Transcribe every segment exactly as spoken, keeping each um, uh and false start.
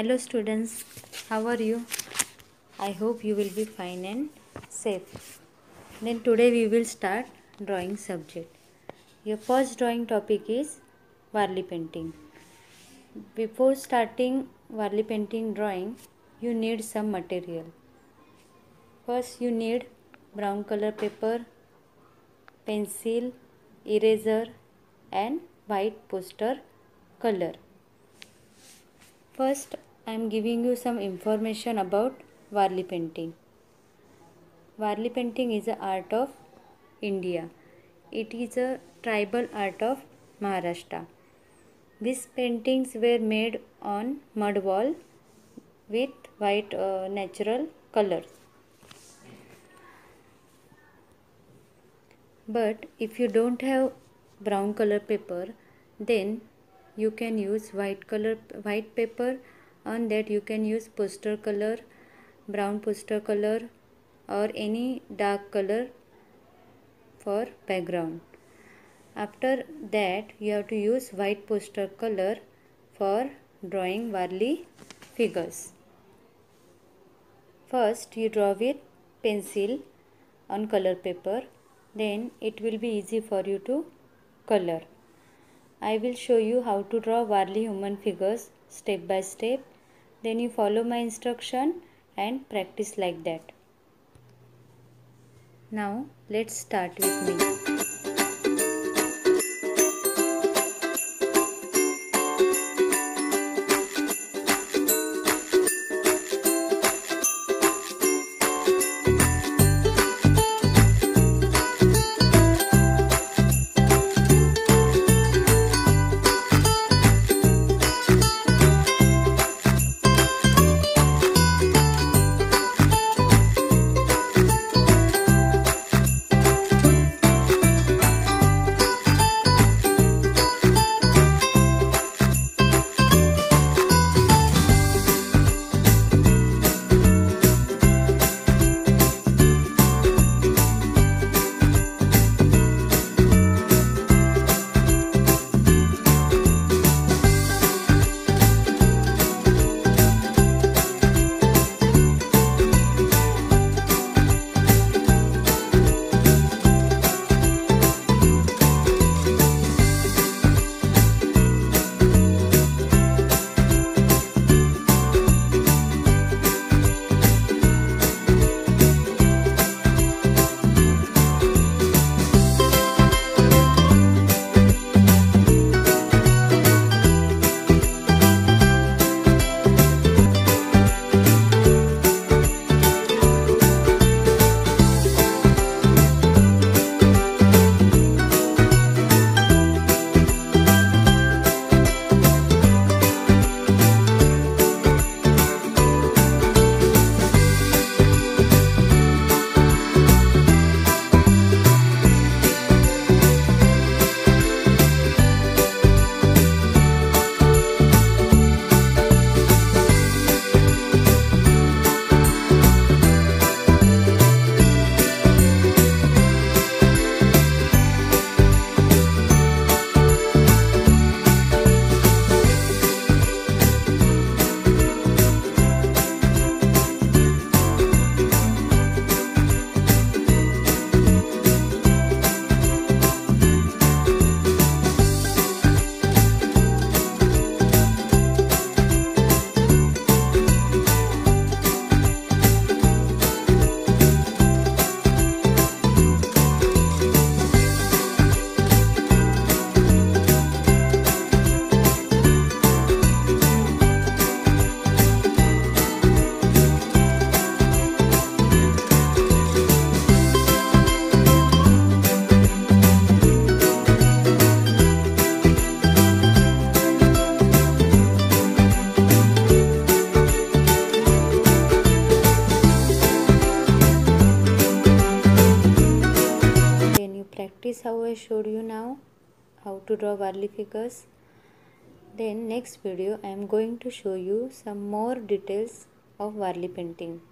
Hello students, how are you? I hope you will be fine and safe. Then today we will start drawing subject. Your first drawing topic is Varli painting. Before starting Varli painting drawing, you need some material. First you need brown color paper, pencil, eraser and white poster color. First, I am giving you some information about Varli painting. Varli painting is an art of India. It is a tribal art of Maharashtra. These paintings were made on mud wall with white uh, natural colors. But if you don't have brown color paper, then you can use white color white paper. On that you can use poster color, brown poster color or any dark color for background. After that you have to use white poster color for drawing Varli figures. First you draw with pencil on color paper, then it will be easy for you to color. I will show you how to draw Varli human figures step by step. Then you follow my instruction and practice like that. Now let's start with me. Practice how I showed you now how to draw Varli figures. Then next video I am going to show you some more details of Varli painting.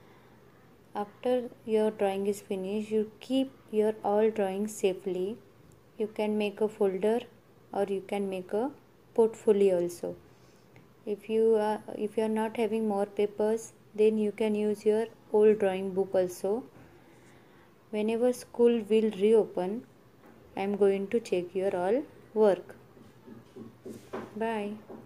After your drawing is finished, you keep your all drawings safely. You can make a folder or you can make a portfolio also. If you are if you are not having more papers, then you can use your old drawing book also. Whenever school will reopen, I am going to check your all work. Bye.